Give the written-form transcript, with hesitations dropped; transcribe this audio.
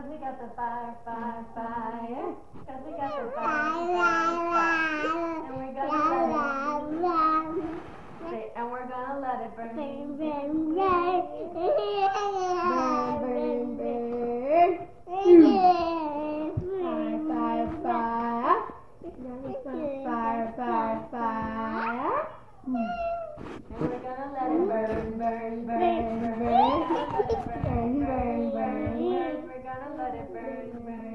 'Cause we got the fire, fire, fire. 'Cause we got the fire, fire, fire. And we're gonna let it. Say, and we're gonna let it burn. Burn, burn, burn. Burn, burn, burn. Fire, fire, fire. Fire, fire, fire. And we're gonna let it burn, burn, burn, burn. Burn, burn, burn, burn. We're gonna let it burn, burn.